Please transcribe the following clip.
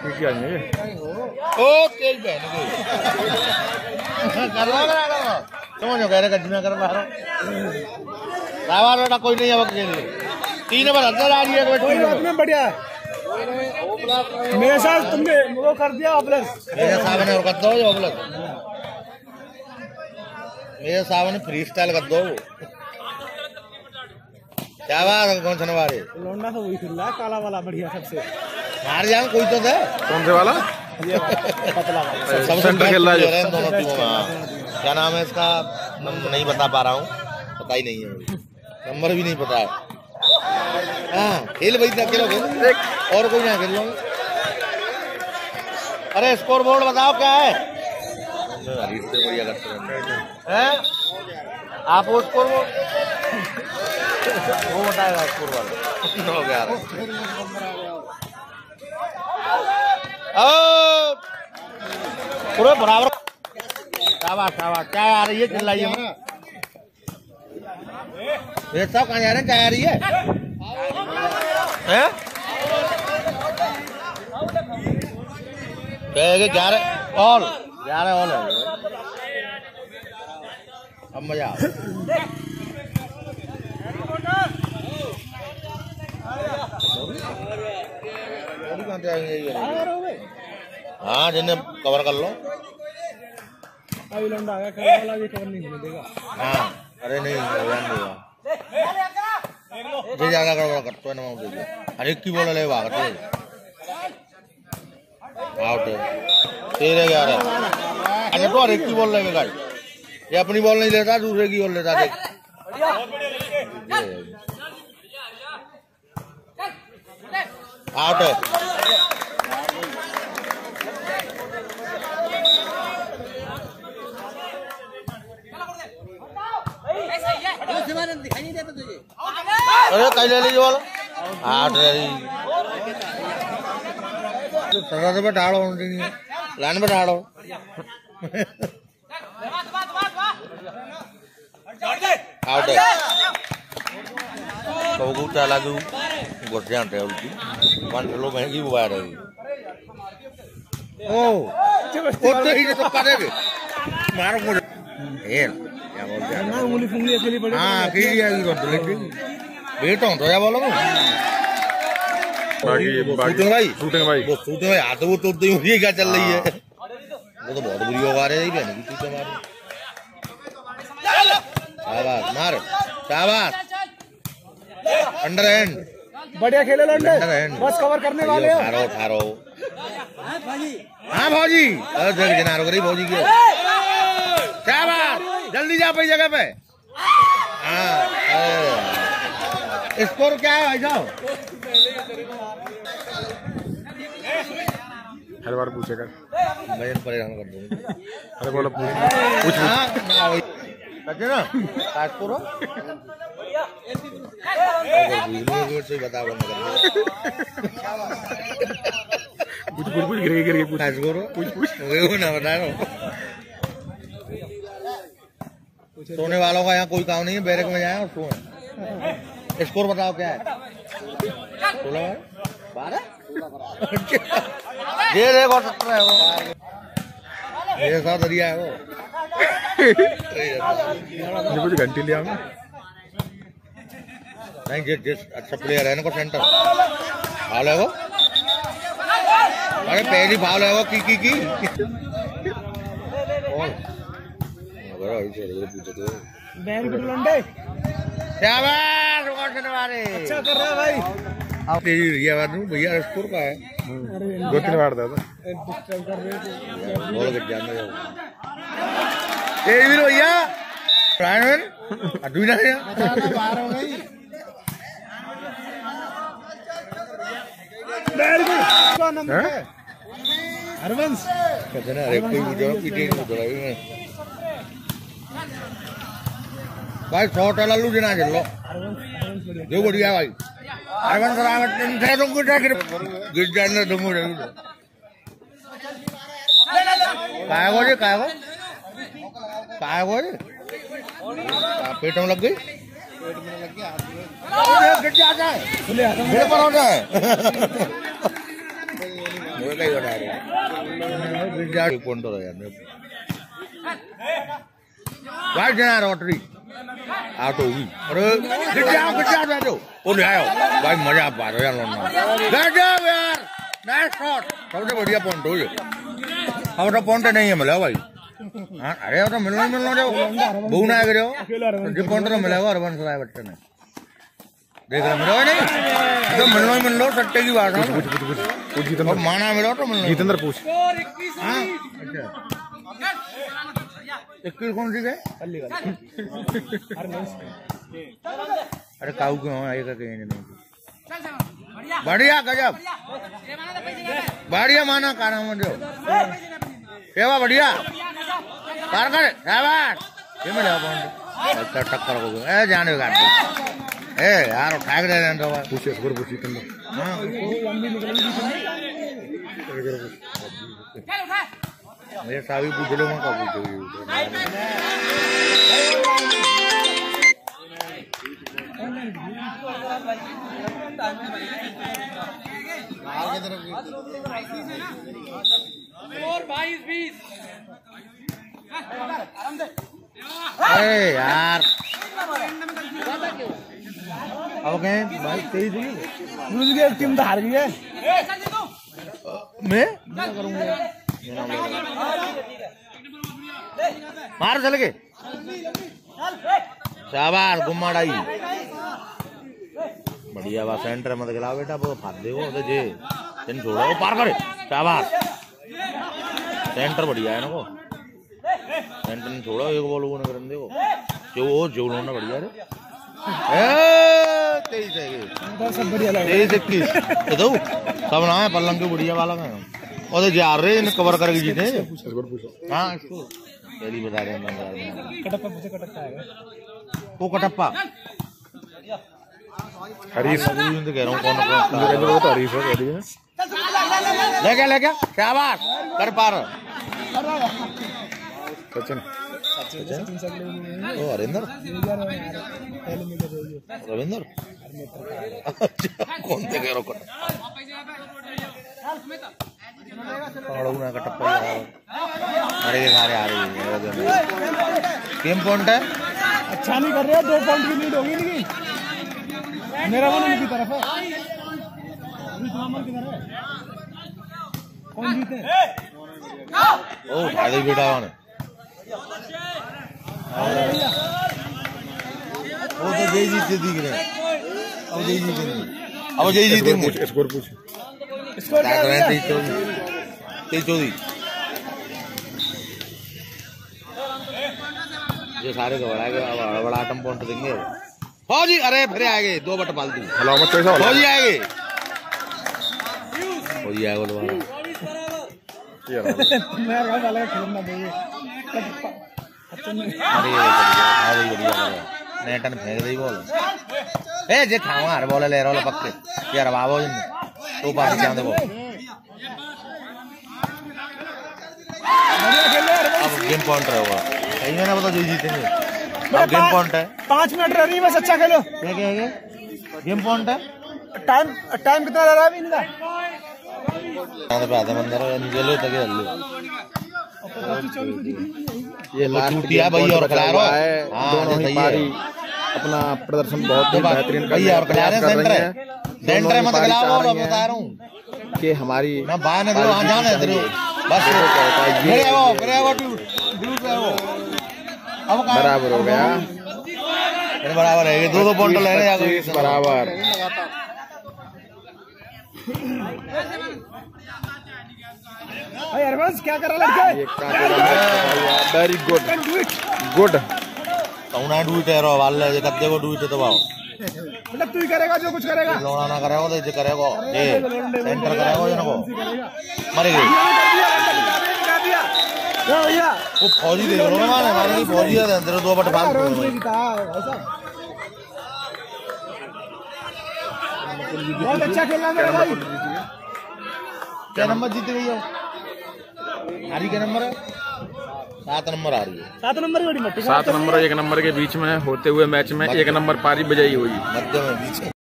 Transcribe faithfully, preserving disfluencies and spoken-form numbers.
क्या नहीं ओ तेज बहन कर लो करा समझो कह रहे गजना कर बाहर रावा रोटा कोई नहीं है वक्त के लिए तीन बार अंदर आ रही है कोई बात नहीं बढ़िया मेरे साथ तुमने वो कर दिया ओपलस मेरे साहब ने और कर दो जो ओपलस मेरे साहब ने फ्री स्टाइल कर दो क्या बात है कौन सा वाले लौंडा तो वही खेल रहा है काला वाला बढ़िया सबसे मार जाए कोई तो दे कौन से वाला ये पतला वाला सबसे खेल रहा है दोनों टीमों में क्या नाम है इसका नहीं बता पा रहा हूँ पता ही नहीं है नंबर भी नहीं पता है हाँ खेल भाई अकेले खेल और कोई ना खेल लो अरे स्कोर बोर्ड बताओ क्या है बढ़िया करते हैं आप वो स्कोर बोर्ड वो बताएगा स्कोर वाला पूरे बराबर शाबाश शाबाश क्या आ रही है चिल्लाइए ये सब कहाँ जा रहे हैं क्या आ रही है हैं क्या ग्यारह ऑल ग्यारह ऑल है अब मजा हाँ जिन्हें कवर कर लो अभी लौंडा आ गया खेलने वाला भी कवर नहीं होने देगा हाँ अरे नहीं ध्यान देगा जे ज्यादा कवर करते हैं ना हर एक की बोल ले भागते आउट तेरे ग्यारह अच्छा तो हर एक की बोल लेगा ये अपनी बॉल नहीं लेता दूसरे की बॉल लेता देख आउट है अरे कहीं ले लीजिए बोलो आउट रही सदा से बैठाड़ो लाइन बैठाड़ो आउट है तो वो चला दू घुस जाते हैं उल्टी वन किलो महंगी बुआ रही ओ तो ही तो करेंगे मारो मुझे ये क्या बोलते हैं उंगली फुंगली अकेली पड़ी हाँ अकेली आएगी तो लेकिन बेटा हूँ तो क्या बोलो बाकी भाई शूटिंग भाई वो शूटिंग भाई हाथ वो तो ये क्या चल रही है वो तो बहुत बुरी होगा रही बहन की चीजें मार शाबाश मार शाबाश अंडर हैंड बढ़िया खेले लौंडे बस कवर करने वाले हो ठारो ठारो हाँ भौजी अरे देख जनारो करी भौजी की शाबाश जल्दी जा पाई जगह पे हाँ स्कोर क्या है भाई साहब हर बार पूछेगा मैं परेशान कर दूंगा अरे बोलो पूछ पूछ ना स्कोर से बताओ कुछ कुछ कुछ गिर गिर पूछ कुछ कुछ वो ना बता रहा सोने वालों का यहाँ कोई काम नहीं है बैरक में जाए और सोए स्कोर बताओ क्या है सोलह बारह ये देखो सत्रह है वो ये साथ दरिया है वो कुछ घंटी लिया मैं नहीं जिस जिस अच्छा प्लेयर है ना को सेंटर फाउल है वो अरे पहली फाउल है वो की की की शाबाश अच्छा कर रहा है भाई आप भैया स्कोर का है दो तीन बार था डिस्टर्ब कर रहे बोल के जान भैया प्राइवेट अदुना है बाहर हो गई हरवंश कहते ना अरे कोई मुझे पीटी नहीं उधर भाई सौ टला लू देना चलो जो बढ़िया भाई हरवंश रावत ने थे तुमको क्या गिर गिर जाने तुमको काय वो जी काय वो काय वो जी पेट में लग गई पेट में लग गया गिर जाता है मेरे पर होता है मुझे कहीं बता रहे पॉइंट हो रहा है वाइट देना रोटरी आउट होगी अरे गिर जाओ गिर जाओ बैठो ओ ले आओ भाई मजा आ रहा है यार लोग बैठ जाओ यार नाइस शॉट सबसे बढ़िया पॉइंट हो ये अब तो पॉइंट नहीं है मिला भाई हाँ अरे तो मिलना ही मिलना जाओ बहु ना आगे जाओ जो पॉइंट तो मिलेगा अरबन सराय बच्चे ने देख रहे मिलो नहीं तो मिलना ही मिल लो सट्टे की बात है पूछ पूछ पूछ जितेंद्र माना मिलो तो मिलना जितेंद्र पूछ हाँ इक्कीस कौन सी गए अरे काऊ क्यों आएगा कहीं नहीं बढ़िया गजब बढ़िया माना काना मुझे सेवा बढ़िया कार कर शाबाश ये मिला पॉइंट टक्कर हो गया ए जाने का ए यार उठा के दे दें तो पूछे स्कोर पूछ जितेंद्र हाँ मेरे सावी पूछ लो मैं कब पूछोगी अरे यार अब कहें भाई तेरी थी टीम तो हार गई है मैं क्या करूंगा मार चल के शाबाश गुम्माड़ाई बढ़िया बात सेंटर मत गिलाओ बेटा वो फाड़ दे वो जे तेन छोड़ो वो पार करे शाबाश सेंटर बढ़िया है ना वो सेंटर ने छोड़ो एक बॉल को ना करन दे वो जो वो जो लोना बढ़िया रे ए तेईस है सब बढ़िया लग तेईस इक्कीस तो दो सब ना है पल्लंग के बढ़िया वाला का और जा रहे इन कवर करके जीते स्कोर पूछो हाँ इसको पहली बता रहे हैं कटप्पा मुझे कटप्पा आएगा वो कटप्पा हरीश तो कह रहा हूँ कौन वो तो हरीश है रेडी है ले गया ले गया शाबाश कर पार सचिन ओ हरिंदर रविंदर कौन से कह रहा हूँ कटप्पा अरे खा रहे आ रही गेम पॉइंट है अच्छा नहीं कर रहे दो पॉइंट की लीड होगी नहीं मेरा मन उनकी तरफ है कौन जीते ओ फायदे बेटा ने वो तो जय जीते दिख रहे अब जय जीते अब जय जीते स्कोर पूछ स्कोर क्या है तेईस चौदह ये सारे का बड़ा गया बड़ा आटम पॉइंट देंगे फौजी अरे फिर आएंगे दो बट फालतू हलाओ मत कैसा फौजी आएंगे फौजी आएगा दोबारा मैं रहा वाला खेलना देंगे अरे बढ़िया बढ़िया नेटन फेंक दी बॉल ए जे खावा हर बॉल ले रहा पक्के यार बाबो जिन तो पास क्या दे बॉल अब गेम पॉइंट रहेगा सही है ना बता जो जीतेंगे अब गेम पॉइंट है पाँच मिनट रह रही है बस अच्छा खेलो क्या क्या है गेम पॉइंट है टाइम टाइम कितना रह रहा है इनका पे आधा मंदिर है नीचे लो तक ये चूटिया भाई और खिला रहा है दोनों ही पारी अपना प्रदर्शन बहुत ही बेहतरीन भैया और खिला रहे सेंटर है सेंटर मत खिलाओ और बता रहा हूँ कि हमारी ना बाहर न दो वहां जाने दे बस मेरे वो मेरे वो ड्यूट है वो अब बराबर हो गया मेरे बराबर है दो दो पॉइंट ले रहे हैं बराबर भाई अरवंश क्या कर रहा लड़का वेरी गुड गुड कौना डूट है रो वाले जे कद्दे को डूट तो बाओ मतलब तू ही करेगा जो कुछ करेगा लोना ना करेगा तो जे करेगा ए सेंटर करेगा ये नको मरेगी भैया वो फौजी देख लो ना माने माने की फौजी है अंदर दो बट फाल बहुत अच्छा खेलना मेरा भाई क्या नंबर जीते गई हो हारी क्या नंबर है सात नंबर आ रही है सात नंबर की बड़ी मट्टी सात नंबर एक नंबर के बीच में होते हुए मैच में एक नंबर पारी बजाई हुई मध्य में बीच